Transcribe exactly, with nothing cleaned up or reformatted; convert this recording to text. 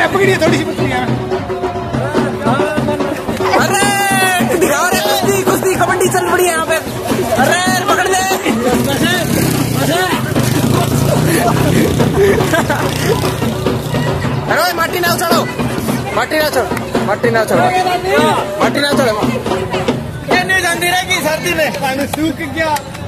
पकड़िए थोड़ी सी पकड़िए। अरे दिखाओ रे कुश्ती कुश्ती कबड्डी चल पड़ी है यहाँ पे। अरे पकड़ ले। अरे माटी ना उछाड़ो माटी ना छोड़ो माटी ना छोड़ो माटी ना छोड़ो। सर्दी में सूख गया।